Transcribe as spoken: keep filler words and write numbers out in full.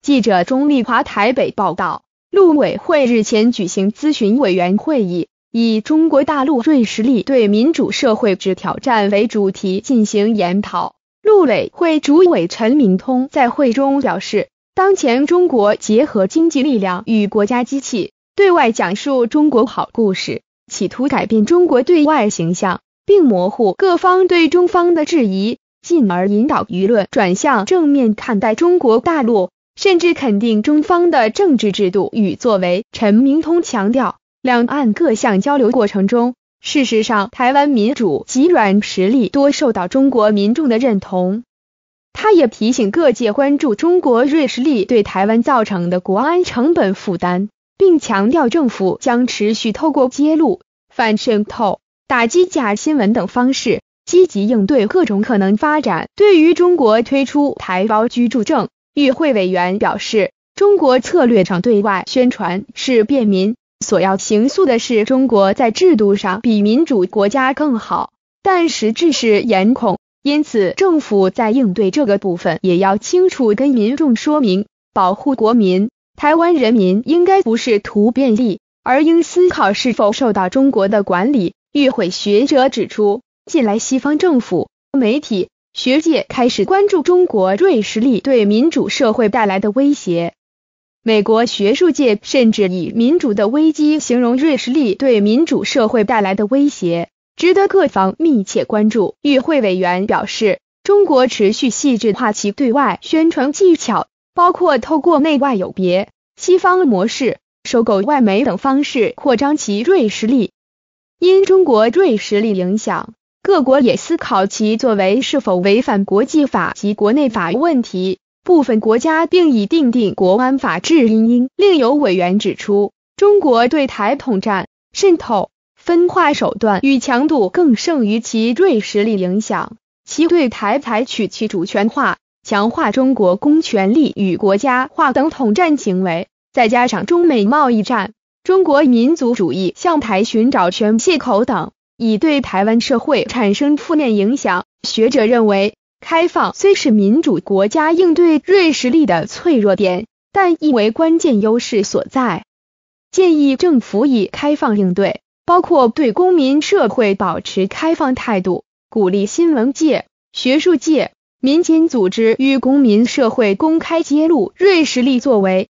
记者钟丽华台北报道，陆委会日前举行咨询委员会议，以中国大陆锐实力对民主社会之挑战为主题进行研讨。陆委会主委陈明通在会中表示，当前中国结合经济力量与国家机器，对外讲述中国好故事，企图改变中国对外形象，并模糊各方对中方的质疑，进而引导舆论转向正面看待中国大陆，甚至肯定中方的政治制度与作为。陈明通强调，两岸各项交流过程中，事实上台湾民主及软实力多受到中国民众的认同。他也提醒各界关注中国锐实力对台湾造成的国安成本负担，并强调政府将持续透过揭露、反渗透、打击假新闻等方式，积极应对各种可能发展。对于中国推出台胞居住证，与会委员表示，中国策略上对外宣传是便民，所要形塑的是中国在制度上比民主国家更好，但实质是严控，因此政府在应对这个部分也要清楚跟民众说明，保护国民。台湾人民应该不是图便利，而应思考是否受到中国的管理。与会学者指出，近来西方政府、媒体、学界开始关注中国锐实力对民主社会带来的威胁。美国学术界甚至以民主的危机形容锐实力对民主社会带来的威胁，值得各方密切关注。与会委员表示，中国持续细致化其对外宣传技巧，包括透过内外有别、西方模式、收购外媒等方式扩张其锐实力。因中国锐实力影响，各国也思考其作为是否违反国际法及国内法问题，部分国家并已订定国安法治因应。另有委员指出，中国对台统战、渗透、分化手段与强度更胜于其锐实力影响，其对台采取其主权化、强化中国公权力与国家化等统战行为，再加上中美贸易战、中国民族主义向台寻找宣泄口等，已对台湾社会产生负面影响。学者认为，开放虽是民主国家应对锐实力的脆弱点，但亦为关键优势所在。建议政府以开放应对，包括对公民社会保持开放态度，鼓励新闻界、学术界、民间组织与公民社会公开揭露锐实力作为，